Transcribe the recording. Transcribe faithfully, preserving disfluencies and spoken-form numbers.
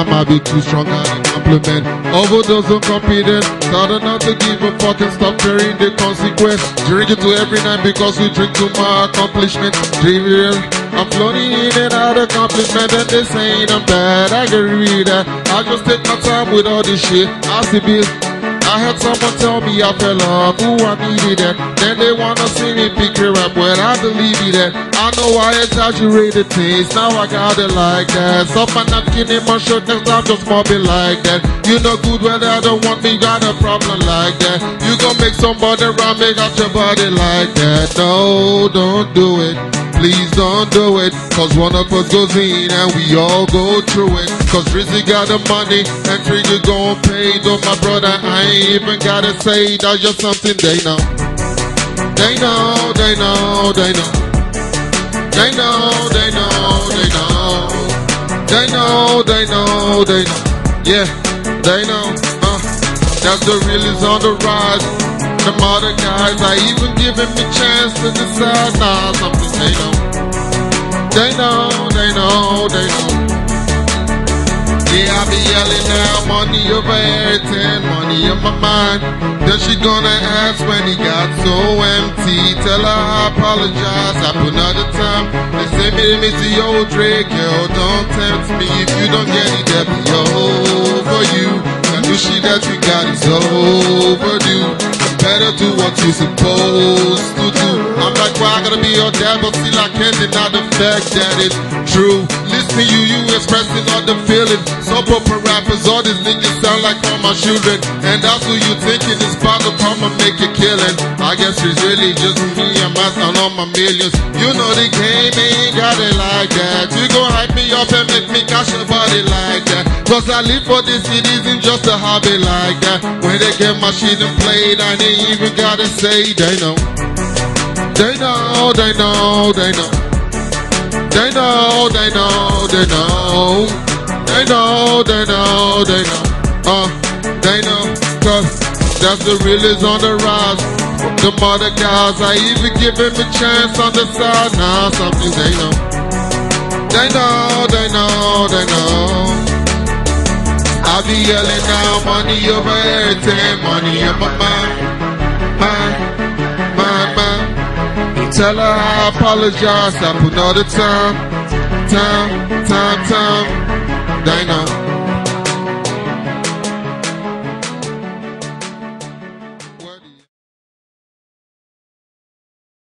might be too strong on a compliment. Overdose on confidence, thought not to give a fuck and stop carrying the consequence. Drink it to every night because we drink to my accomplishment. Dream I'm floating in and out of accomplishment, and they saying I'm bad. I agree that I just take my time with all this shit. I see this. I had someone tell me I fell off, ooh, I needed that. Then they wanna see me pick it up, well, I believe it that. I know I exaggerated things, now I got it like that. Stop my napkin in my shirt, next time just mobbing like that. You know good well I don't want me, got a problem like that. You gon' make somebody around, make out your body like that. No, don't do it. Please don't do it, cause one of us goes in and we all go through it. Cause Rizzy got the money and Trigger gon' pay. Though my brother, I ain't even gotta say, that's just something they know. They know, they know, they know. They know, they know, they know. They know, they know, they know. Yeah, they know, uh, that's the real is on the rise. The other guys, I even give him a chance to decide. Nah, something they know. They know, they know, they know. Yeah, I be yelling now, money over everything, money on my mind. Then she gonna ask when he got so empty. Tell her I apologize, I put another time. They say me to me to yo, Drake, yo, don't tempt me. If you don't get it, that'll be over you. And the shit that you got is overdue. Better do what you're supposed to do. I'm like, why I gotta be your dad, but still I can't deny the fact that it's true. Listen to you, you expressing all the feelings. Some proper rappers, all these niggas sound like all my children. And that's who you thinking is part of how I'ma make a killing. I guess it's really just me, I'm asking all my millions. You know the game ain't got it like that. You gon' hype me up and make me cash your body like that. Cause I live for this, it isn't just a hobby like that. When they get my shit and played, I ain't even gotta say they know. They know, they know, they know. They know, they know, they know. They know, they know, they know. Uh, they know, cause that's the real is on the rise. The mother guys, I even give him a chance on the side. Nah, something they know. They know, they know, they know. I be yelling now, money over everything, money in my mind, mind, mind, mind. Tell her I apologize, I put all the time, time, time, time. They know.